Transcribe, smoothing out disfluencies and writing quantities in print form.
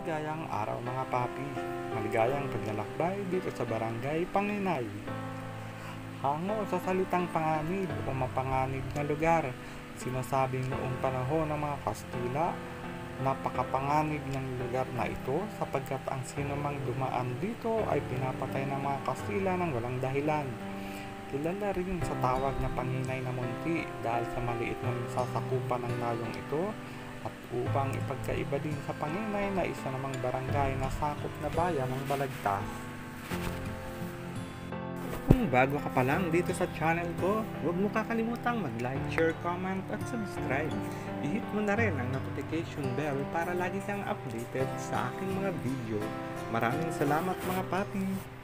Maligayang araw mga papi. Maligayang paglalakbay dito sa Barangay Panginay. Hango sa salitang panganib o mapanganib na lugar. Sinasabing noong panahon ng mga Kastila, napakapanganib ng lugar na ito sapagkat ang sinumang dumaan dito ay pinapatay ng mga Kastila ng walang dahilan. Kilala rin sa tawag na Panginay na Munti dahil sa maliit na sasakupan ng nalong ito at upang ipagkaiba din sa Panginay na isa namang barangay na sakop na bayan ng Balagtas. Kung bago ka pa lang dito sa channel ko, huwag mo kakalimutang mag-like, share, comment at subscribe. I-hit mo na rin ang notification bell para lagi kang updated sa aking mga video. Maraming salamat mga papi!